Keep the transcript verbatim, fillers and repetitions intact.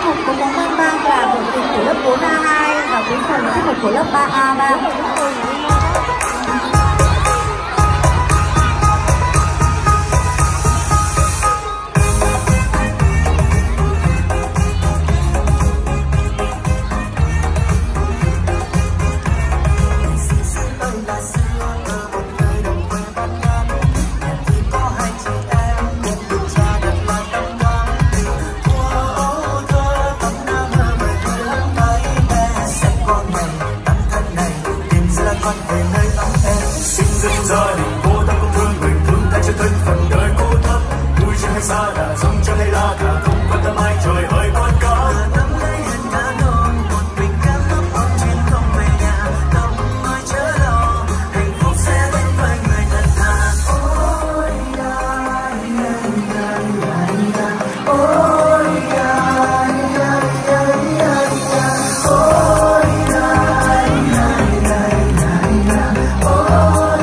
mục có món mang ba là vở kịch của lớp bốn A hai và cuối cùng là tiết mục của lớp ba A ba. Gia đình cô ta cũng thương mình, thương thay cho thân phận đời cô thấp, vui chưa hay xa đà sông cho hay la cả không quan tâm ai trời ơi con cá. Nắm lấy hình cá non một mình cá lấp ôm chuyến không về nhà, không ai chớ lo hạnh phúc sẽ đến với người thật thà. Ôi da da da da ôi da da da da ôi da da da da ôi